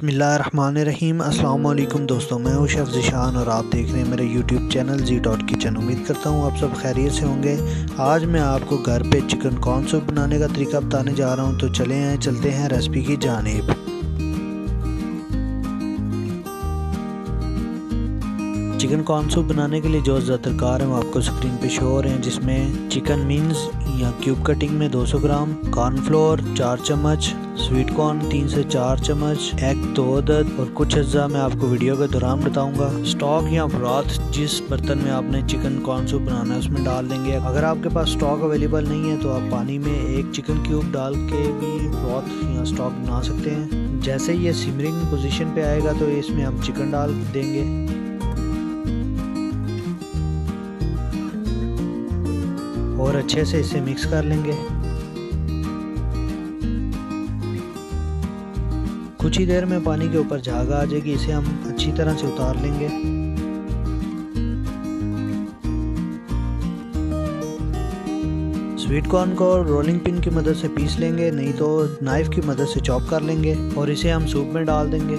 बिस्मिल्लाहिर्रहमानिर्रहीम। अस्सलाम वालेकुम दोस्तों, मैं हूं शेफ़ ज़ीशान और आप देख रहे हैं मेरे यूट्यूब चैनल ज़ी.किचन। उम्मीद करता हूं आप सब खैरियत से होंगे। आज मैं आपको घर पे चिकन कॉर्न सूप बनाने का तरीका बताने जा रहा हूं, तो चलते हैं रेसिपी की जानिब। चिकन कॉर्न सूप बनाने के लिए जो दरकार है वो आपको स्क्रीन पे शो हो रहे हैं, जिसमें चिकन मीन्स या क्यूब कटिंग में 200 ग्राम, कॉर्नफ्लोर 4 चम्मच, स्वीट कॉर्न 3 से 4 चम्मच, एग 2 अदद और कुछ अज्जा मैं आपको वीडियो के दौरान बताऊंगा। स्टॉक या ब्रॉथ जिस बर्तन में आपने चिकन कॉर्न सूप बनाना है उसमें डाल देंगे। अगर आपके पास स्टॉक अवेलेबल नहीं है तो आप पानी में एक चिकन क्यूब डाल के भी ब्रॉथ या स्टॉक बना सकते हैं। जैसे ही ये सिमरिंग पोजीशन पे आएगा तो इसमें हम चिकन डाल देंगे और अच्छे से इसे मिक्स कर लेंगे। कुछ ही देर में पानी के ऊपर झाग आ जाएगी, इसे हम अच्छी तरह से उतार लेंगे। स्वीट कॉर्न को रोलिंग पिन की मदद से पीस लेंगे, नहीं तो नाइफ की मदद से चॉप कर लेंगे और इसे हम सूप में डाल देंगे।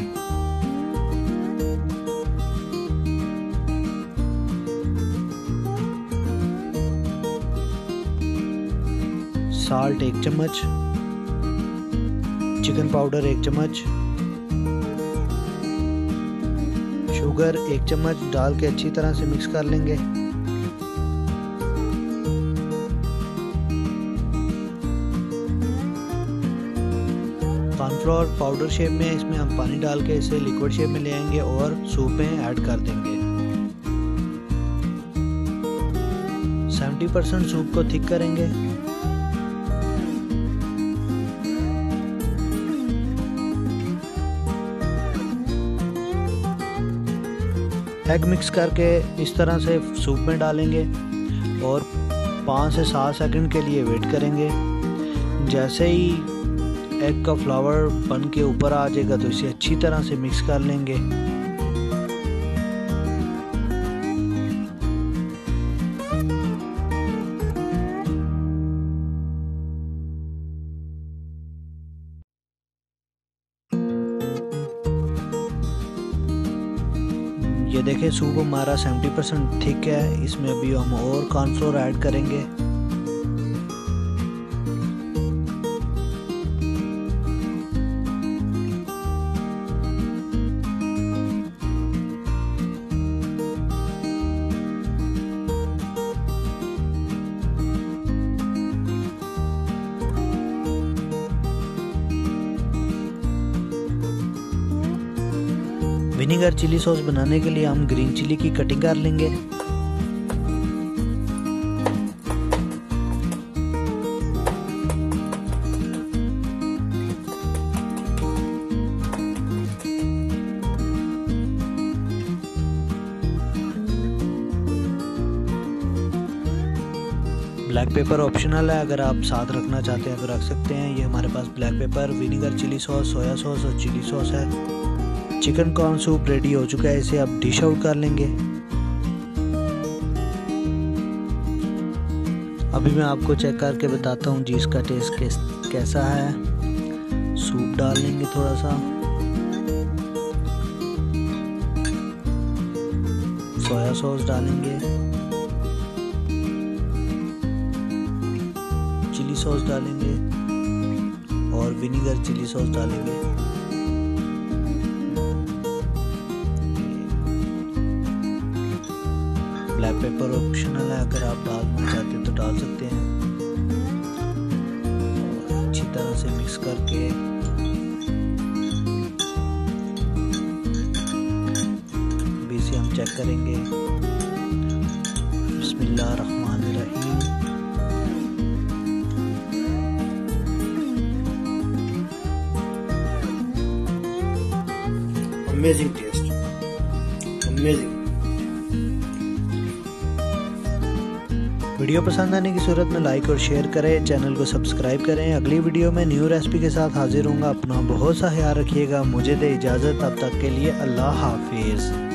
साल्ट 1 चम्मच, चिकन पाउडर 1 चम्मच, शुगर 1 चम्मच डाल के अच्छी तरह से मिक्स कर लेंगे। कॉर्नफ्लोर पाउडर शेप में इसमें हम पानी डाल के इसे लिक्विड शेप में ले आएंगे और सूप में ऐड कर देंगे। 70% सूप को थिक करेंगे। एग मिक्स करके इस तरह से सूप में डालेंगे और 5 से 7 सेकंड के लिए वेट करेंगे। जैसे ही एग का फ्लावर बन के ऊपर आ जाएगा तो इसे अच्छी तरह से मिक्स कर लेंगे। ये देखें सूप हमारा 70% थिक है। इसमें अभी हम और कॉर्नफ्लोर ऐड करेंगे। विनीगर चिली सॉस बनाने के लिए हम ग्रीन चिली की कटिंग कर लेंगे। ब्लैक पेपर ऑप्शनल है, अगर आप साथ रखना चाहते हैं तो रख सकते हैं। ये हमारे पास black pepper, vinegar chilli sauce, soya sauce और चिली सॉस है। चिकन कॉर्न सूप रेडी हो चुका है, इसे अब डिश आउट कर लेंगे। अभी मैं आपको चेक करके बताता हूँ जी इसका टेस्ट कैसा है। सूप डाल लेंगे थोड़ा सा, सोया सॉस डालेंगे, चिली सॉस डालेंगे और विनीगर चिली सॉस डालेंगे। ब्लैक पेपर ऑप्शनल है, अगर आप डालना चाहते हैं तो डाल सकते हैं। और अच्छी तरह से मिक्स करके अभी इसे हम चेक करेंगे। बिस्मिल्लाहिर्रहमानिर्रहीम। Amazing taste, amazing. वीडियो पसंद आने की सूरत में लाइक और शेयर करें, चैनल को सब्सक्राइब करें। अगली वीडियो में न्यू रेसिपी के साथ हाजिर होऊंगा। अपना बहुत सा ख्याल रखिएगा। मुझे दे इजाज़त, तब तक के लिए अल्लाह हाफिज़।